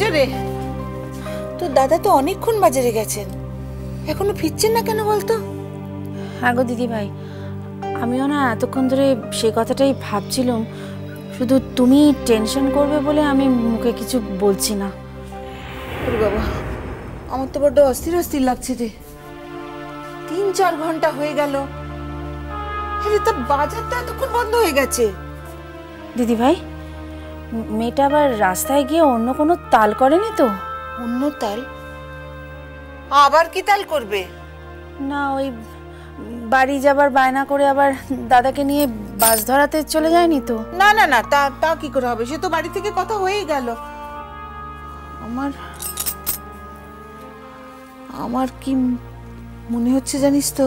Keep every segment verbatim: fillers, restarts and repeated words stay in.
রে, তোর দাদা তো অনেকক্ষণ বাজারে গেছেন, এখনো ফিরছেন না কেন বলতো? হ্যাঁ গো দিদি ভাই, আমিও না এতক্ষণ ধরে সেই কথাটাই ভাবছিলাম, শুধু তুমি টেনশন করবে বলে আমি মুখে কিছু বলছি না। বাবা, আমার তো বড্ড অস্থির অস্থির লাগছে রে। তিন চার ঘন্টা হয়ে গেল, তা বাজারটা এতক্ষণ বন্ধ হয়ে গেছে। দিদি ভাই, মেয়েটা আবার রাস্তায় গিয়ে অন্য কোনো তাল করেনি তো? অন্য তাল? আবার কি তাল করবে? না, ওই বাড়ি যাবার বায়না করে আবার দাদাকে নিয়ে বাস ধরাতে চলে যায়নি তো? না না না, তা তা কি করে হবে, সে তো বাড়ি থেকে কথা হয়েই গেল। আমার আমার কি মনে হচ্ছে জানিস তো?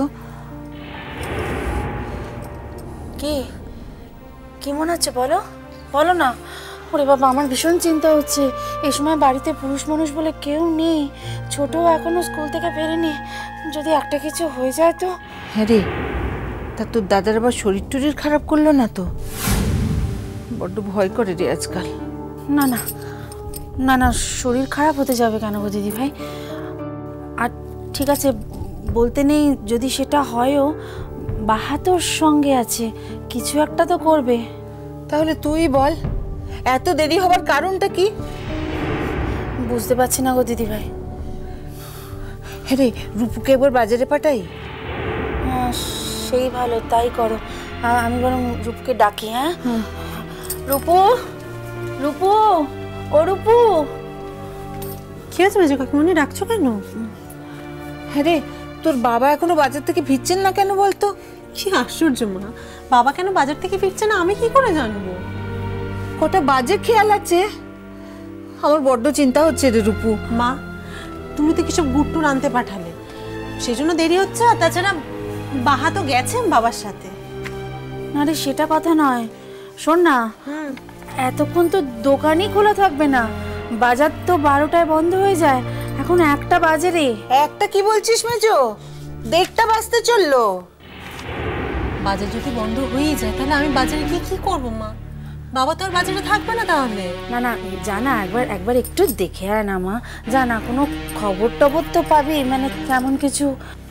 কি কি মনে হচ্ছে বলো, বলো না। ওরে বাবা, আমার ভীষণ চিন্তা হচ্ছে। এই সময় বাড়িতে পুরুষ মানুষ বলে কেউ নেই, ছোট এখনো স্কুল থেকে ফেরেনি, যদি একটা কিছু হয়ে যায় তো। হ্যাঁ রে, তা তোর দাদার আবার শরীর টরীর খারাপ করলো না তো? বড্ড ভয় করে রে আজকাল। না না না না, শরীর খারাপ হতে যাবে কেন গো দিদি ভাই? আর ঠিক আছে, বলতে নেই যদি সেটা হয়ও, বাহাতোর সঙ্গে আছে, কিছু একটা তো করবে। তাহলে তুই বল, এত দেরি হবার কারণটা কি? বুঝতে পারছি না গো দিদি ভাই। হ্যাঁ রে, রূপুকে একবার বাজারে পাঠাই। হ্যাঁ, সেই ভালো, তাই করো। আমি বরং রূপকে ডাকি। হ্যাঁ, রূপু, রূপু, ও রূপু। কি আছে মেজো কাকিমণি, ডাকছো কেন? হ্যাঁ রে, তোর বাবা এখনো বাজার থেকে ফিরছেন না কেন বলতো? কি আশ্চর্য মা, বাবা কেন বাজার থেকে ফিরছে না আমি কি করে জানবো? কটা বাজে খেয়াল আছে, আমার বড্ড চিন্তা হচ্ছে রে রূপু। মা, তুমি তো কিসব গুট্টুর আনতে পাঠালে, সেই জন্য দেরি হচ্ছে। আর তাছাড়া বাহা তো গেছেন বাবার সাথে। না রে, সেটা কথা নয়, শোন না, এতক্ষণ তো দোকানই খোলা থাকবে না, বাজার তো বারোটায় বন্ধ হয়ে যায়, এখন একটা বাজে রে। একটা কি বলছিস মেজো, দেড়টা বাজতে চললো। বাজার যদি বন্ধ হয়ে যায় তাহলে আমি বাজারে গিয়ে কি করবো মা? বাবা তো আর বাজারে থাকবে না তাহলে। না না, জানা একবার একবার একটু দেখে আয় না মা, জানা কোনো খবর টবর তো পাবি, মানে তেমন কিছু।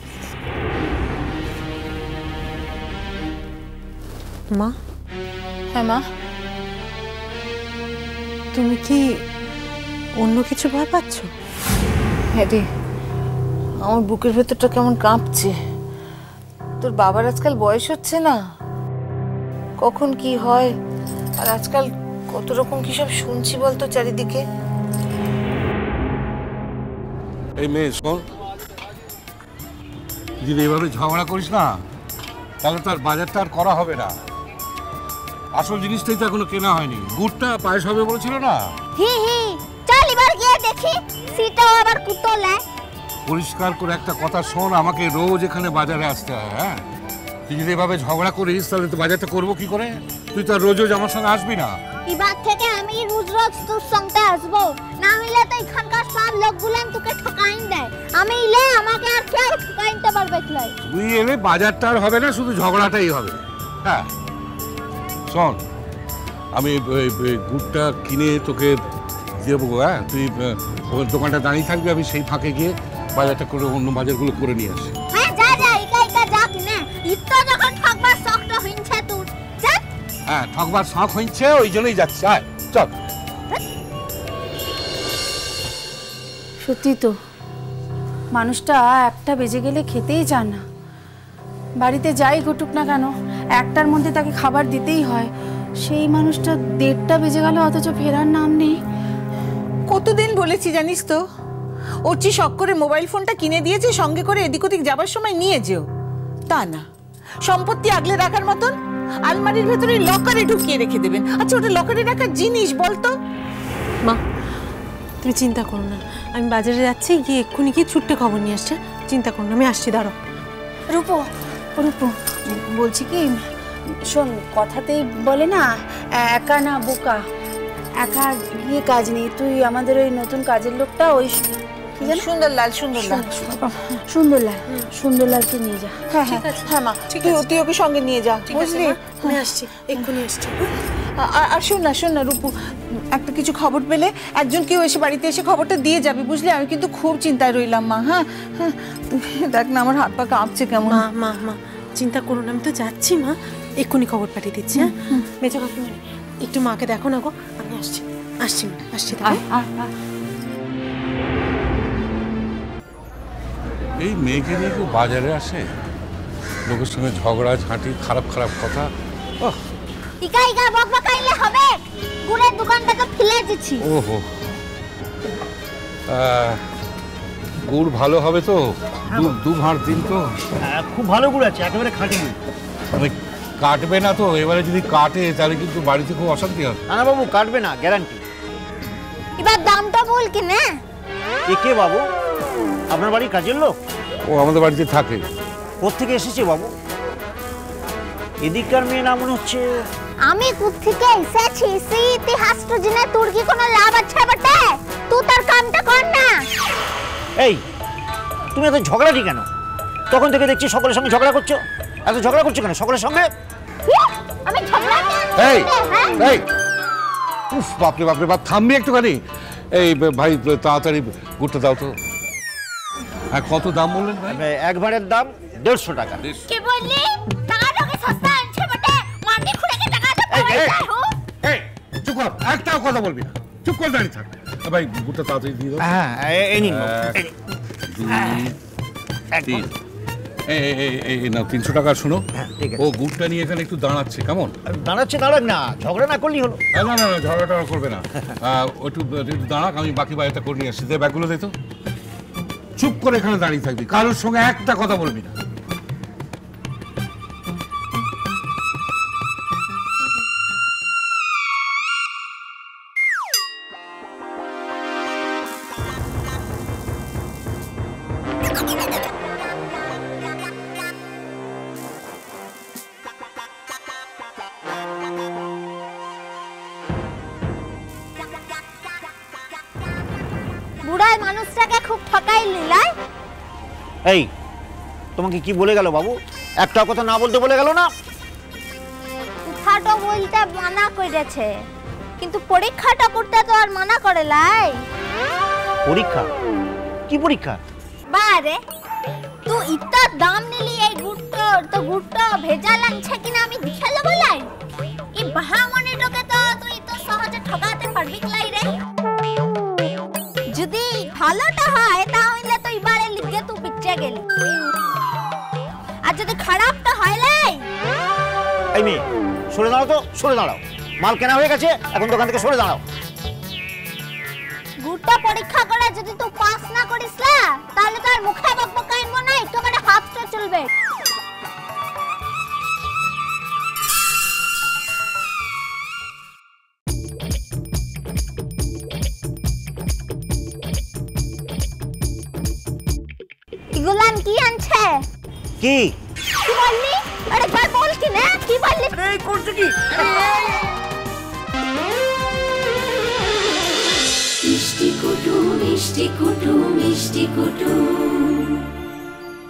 মা। হ্যাঁ মা। তুমি কি অন্য কিছু ভয় পাচ্ছ? হ্যাঁ রে, আমার বুকের ভেতরটা কেমন কাঁপছে। তোর বাবার আজকাল বয়স হচ্ছে না, কখন কি হয়, আর আজকাল কত রকম কি সব শুনছি বলতো চারিদিকে। এই মেয়ে শোন, যদি এভাবে ঝগড়া করিস না তাহলে তো আর বাজারটা আর করা হবে না। আসল জিনিসটাই তো এখনো কেনা হয়নি, গুড়টা পায়েস হবে বলেছিল না। হি হি, চল এবার গিয়ে দেখি সিটা আবার কুতলে। পরিষ্কার করে একটা কথা শোন, আমাকে রোজ এখানে বাজারে আসতে হয়। হ্যাঁ, তুই যদি এভাবে ঝগড়া করিস তাহলে তো বাজারটা করবো কি করে? তুই তো আর রোজ রোজ আমার সঙ্গে আসবি না। এবার থেকে আমি রোজ রোজ তোর সঙ্গে আসবো, না হলে তো এখানকার সব লোকগুলান তোকে ঠকাইন দেয়। আমি এলে আমাকে আর কেউ ঠকাইতে পারবে না। তুই এলে বাজারটা আর হবে না, শুধু ঝগড়াটাই হবে। হ্যাঁ শোন, আমি গুড়টা কিনে তোকে দেবো। হ্যাঁ, তুই ওর দোকানটা দাঁড়িয়ে থাকবি, আমি সেই ফাঁকে গিয়ে বাজারটা করে অন্য বাজারগুলো করে নিয়ে আসি। হ্যাঁ যা যা, একা একা যা কিনে, ইতো যখন ঠকবার শখটা হইছে তোর, যা। হ্যাঁ, ঠকবার শখ হইছে, ওই জন্যই যাচ্ছি। আয় চল। সত্যি তো, মানুষটা একটা বেজে গেলে খেতেই চান না, বাড়িতে যাই ঘটুক না কেন একটার মধ্যে তাকে খাবার দিতেই হয়। সেই মানুষটা দেড়টা বেজে গেল অথচ ফেরার নাম নেই। কতদিন বলেছি জানিস তো, ওর চেয়ে শখ করে মোবাইল ফোনটা কিনে দিয়েছে, সঙ্গে করে এদিক ওদিক যাবার সময় নিয়ে যেও। তা না, সম্পত্তি আগলে রাখার মতন আলমারির ভেতরে লকারে ঢুকিয়ে রেখে দেবেন। আচ্ছা, ওটা লকারে রাখার জিনিস বলতো? মা, তুমি চিন্তা করো না, আমি বাজারে যাচ্ছি, গিয়ে এক্ষুনি গিয়ে ছুট্টে খবর নিয়ে আসছে। চিন্তা করো না, আমি আসছি, দাঁড়াও। রূপো, রূপো বলছি কি, শোন, কথাতেই বলে না একা না বোকা, একা গিয়ে কাজ নেই। তুই আমাদের ওই নতুন কাজের লোকটা, ওই সুন্দরলাল, সুন্দরলাল, সুন্দরলাল, সুন্দরলালকে নিয়ে যা। হ্যাঁ হ্যাঁ হ্যাঁ মা, তুই তুই ওকে সঙ্গে নিয়ে যা, বুঝলি? আমি আসছি, এক্ষুনি আসছি। আর শোন না শোন না রূপু, একটা কিছু খবর পেলে একজন কেউ এসে বাড়িতে এসে খবরটা দিয়ে যাবে, বুঝলে? আমি কিন্তু খুব চিন্তায় রইলাম মা। হ্যাঁ হ্যাঁ, দেখ না আমার হাত পা কাঁপছে কেমন। মা মা মা চিন্তা করুন, আমি তো যাচ্ছি মা, এক্ষুনি খবর পাঠিয়ে দিচ্ছি। হ্যাঁ মেজো কাকিমা, একটু মাকে দেখো না গো, আমি আসছি আসছি মা, আসছি। এই মেয়েকে নিয়ে কেউ বাজারে আসে, লোকের সঙ্গে ঝগড়া ঝাঁটি, খারাপ খারাপ কথা। ইকা ইকা বক বকাইলে হবে, গুড়ের দোকানটা তো ফেলে দিচ্ছি। ওহো, গুড় ভালো হবে তো? দু ভাঁড় দিন তো। খুব ভালো গুড় আছে, একেবারে খাঁটি গুড়। কাটবে না তো? এবারে যদি কাটে তাহলে কিন্তু বাড়িতে খুব অশান্তি হবে। না বাবু, কাটবে না, গ্যারান্টি। এবার দামটা বল কি না? এ কে বাবু? আপনার বাড়ির কাজের লোক? ও আমাদের বাড়িতে থাকে। কোত্থেকে এসেছে বাবু? এদিককার মেয়ে না মনে হচ্ছে। আমি কোত্থেকে এসেছি সেই ইতিহাসটা জেনে তোর কি কোনো লাভ আছে বটে? তুই তার কামটা কর না। এই, তুমি এত ঝগড়াটি কেন? তখন থেকে দেখছি সকলের সঙ্গে ঝগড়া করছো। এত ঝগড়া করছো কেন সকলের সঙ্গে? আমি ঝগড়া কেন? এই এই উফ, বাপরে বাপরে বাপ, থামবি একটুখানি? এই ভাই তাড়াতাড়ি গুড়টা দাও তো। হ্যাঁ, কত দাম বললেন ভাই? এক ভাঁড়ের দাম দেড়শো টাকা। কি বললি? টাকাটাকে সস্তা আনছে বটে, মাটি খুঁড়ে কি টাকা দে পাওয়া যায় হো? এই চুপ কর, একটাও কথা বলবি না, চুপ করে দাঁড়িয়ে থাক। ভাই গুড়টা তাড়াতাড়ি দিয়ে দাও। হ্যাঁ, এই নিন। তিন, এই নাও তিনশো টাকা। শোনো, ঠিক আছে। ও গুড়টা নিয়ে এখানে একটু দাঁড়াচ্ছে, কেমন? দাঁড়াচ্ছে, দাঁড়াক না, ঝগড়া না করলেই হলো। না না না, ঝগড়া টগড়া করবে না, একটু একটু দাঁড়াক, আমি বাকি বাড়িটা করে নিয়ে আসছি। দে ব্যাগগুলো দে তো। চুপ করে এখানে দাঁড়িয়ে থাকবি, কারোর সঙ্গে একটা কথা বলবি না। বুড়াই মানুষটাকে খুব ঠকাই লিলাই। এই, তোমাকে কি বলে গেল বাবু? একটা কথা না বলতে বলে গেল না? কথাটা বলতে মানা করেছে, কিন্তু পরীক্ষাটা করতে তো আর মানা করে লাই। পরীক্ষা? কি পরীক্ষা? বারে তুই ইতা দাম নিলি এই গুড়টা, তো গুড়টা ভেজাল আনছে কিনা আমি দেখে লব লাই। এই বাহামনিটাকে তো তুই তো সহজে ঠকাতে পারবি লাই রে। যদি ভালোটা হয় তাহলে তো এবারে লিখে তুই পিছে গেলি, আর যদি খারাপটা হয় লাই। এই মেয়ে, সরে দাঁড়াও তো, সরে দাঁড়াও। মাল কেনা হয়ে গেছে, এখন দোকান থেকে সরে দাঁড়াও। গুড়টা পরীক্ষা করে যদি তুই পাস না করিস না, তাহলে তো আর মুখে বক বকাইবো না, একেবারে হাতটা চলবে। ইগুলান কি আনছে? কি কি বললি? আরে একবার বল কি না, কি বললি? এই করছো কি? Ishti Kutum, Ishti Kutum, Ishti Kutum.